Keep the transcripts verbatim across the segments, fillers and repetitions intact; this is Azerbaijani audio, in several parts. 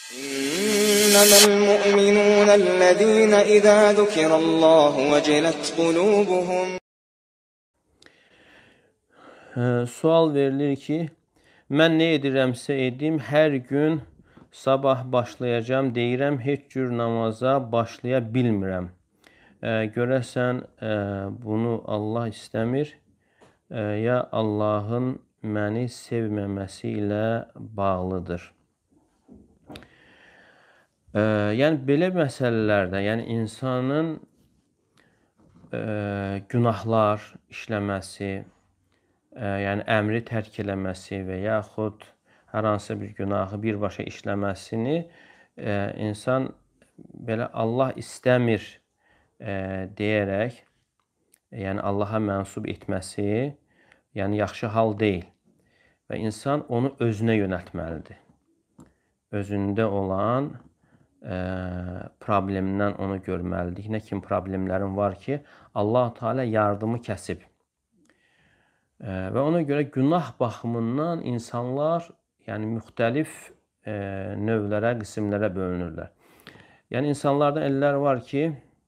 إنما المؤمنون الذين إذا ذكر الله وجلت قلوبهم. Sual verilir ki, mən nə edirəmsə edim, hər gün sabah başlayacağım, deyirəm, heç cür namaza başlaya bilmirəm. E, görəsən, e, bunu Allah istəmir, e, ya Allahın məni sevməməsi ilə bağlıdır. E, yəni, belə məsələlərdə, yəni insanın e, günahlar işləməsi, yəni əmri tərk eləməsi və yaxud hər hansı bir günahı birbaşa işləməsini e, insan belə Allah istəmir e, deyərək, yəni Allaha mənsub etməsi, yəni yaxşı hal deyil və insan onu özünə yönəltməlidir. Özündə olan e, problemdən onu görməlidir. Nə kimi problemlərin var ki, Allah Teala yardımı kəsib. Və ona görə günah baxımından insanlar yəni müxtəlif e, növlərə, qismlərə bölünürlər. Yəni insanlardan ellər var ki,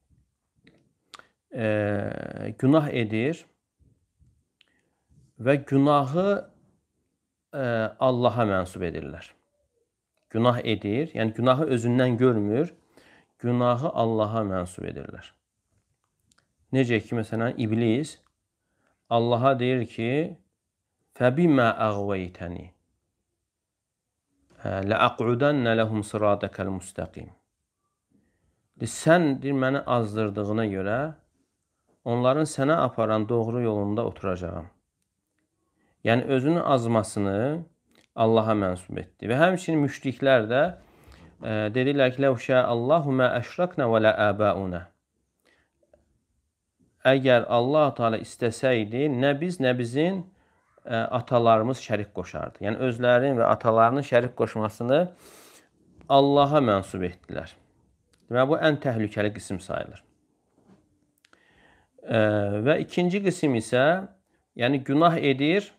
e, günah edir və günahı e, Allaha mənsub edirlər. Günah edir, yəni günahı özündən görmür, günahı Allaha mənsub edirlər. Necə ki, məsələn, iblis Allaha deyir ki, فَبِمَا أَغْوَيْتَنِي لَأَقْعُدَنَّ لَهُمْ صِرَاطَكَ الْمُسْتَقِيمِ. Sən deyir, məni azdırdığına görə onların sənə aparan doğru yolunda oturacağım. Yəni, özünün azmasını Allaha mənsub etdi. Və həmçinin müşriklər də e, dedilər ki, لَوْ شَاءَ اللّٰهُ مَا أَشْرَكْنَا وَلَا آبَاؤُنَا. Əgər Allah Teala istəsəydi, nə biz, nə bizim ə, atalarımız şərik qoşardı. Yəni, özlərinin və atalarının şərik qoşmasını Allaha mənsub etdilər. Demək, bu ən təhlükəli qism sayılır. Ə, və ikinci qism isə, yəni günah edir,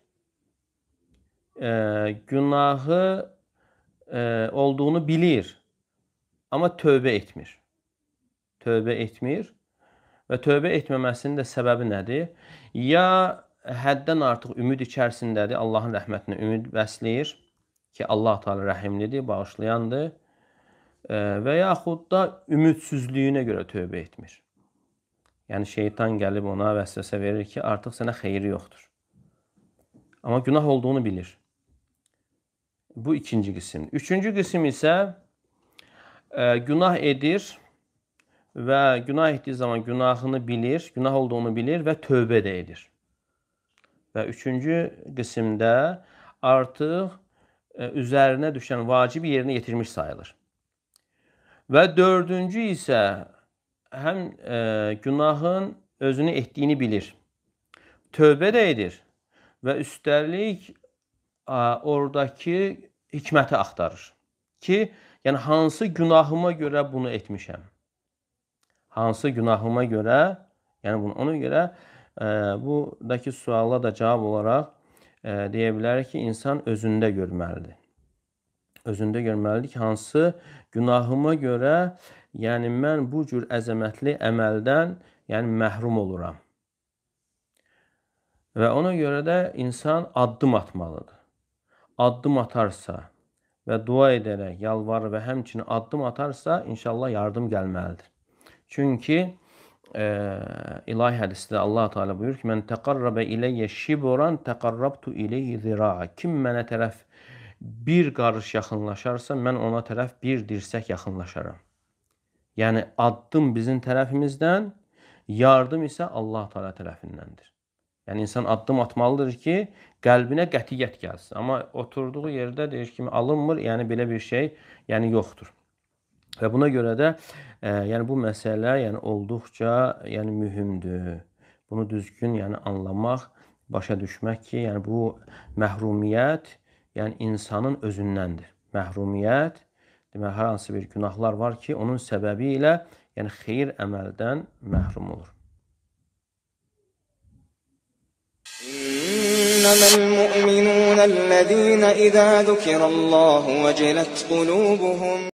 ə, günahı ə, olduğunu bilir, amma tövbə etmir. Tövbə etmir. Və tövbə etməməsinin də səbəbi nədir? Ya həddən artıq ümid içərisindədir, Allahın rəhmətinə ümid bəsləyir ki, Allah Teala rəhimlidir, bağışlayandır və yaxud da ümidsizliyinə görə tövbə etmir. Yəni, şeytan gəlib ona vəsvəsə verir ki, artıq sənə xeyri yoxdur. Amma günah olduğunu bilir. Bu ikinci qism. Üçüncü qism isə ə, günah edir və günah etdiyi zaman günahını bilir, günah olduğunu bilir və tövbə də edir. Və üçüncü qismdə artıq e, üzərinə düşən vacib yerinə yetirmiş sayılır. Və dördüncü isə həm e, günahın özünü etdiyini bilir, tövbə də edir və üstəlik a, oradakı hikməti axtarır ki, yəni hansı günahıma görə bunu etmişəm. Hansı günahıma görə, yəni bunu, ona görə e, buradakı suala da cavab olaraq e, deyə bilər ki, insan özündə görməlidir. Özündə görməlidir ki, hansı günahıma görə, yəni mən bu cür əzəmətli əməldən yəni məhrum oluram. Və ona görə də insan addım atmalıdır. Addım atarsa və dua edərək, yalvarır və həmçinin addım atarsa, inşallah yardım gəlməlidir. Çünki e, ilahi hədisdə Allah Teala buyurur ki, mən təqarrabə iləyyə şiboran təqarrabtu iləyhi zira'a. Kim mənə tərəf bir qarış yaxınlaşarsa, mən ona tərəf bir dirsək yaxınlaşaram. Yəni, addım bizim tərəfimizdən, yardım isə Allah Teala tərəfindəndir. Yəni, insan addım atmalıdır ki, qəlbinə qətiyyət gəlsin. Amma oturduğu yerdə deyir ki, alınmır, yəni belə bir şey yəni yoxdur. Və buna görə də e, yəni bu məsələ yəni olduqca yəni mühümdür. Bunu düzgün yəni anlamaq, başa düşmək ki, yəni bu məhrumiyyət yəni insanın özündəndir. Məhrumiyyət, demək, hər hansı bir günahlar var ki, onun səbəbi ilə yəni xeyir əməldən məhrum olur. إنما المؤمنون الذين إذا ذكر الله وجلت قلوبهم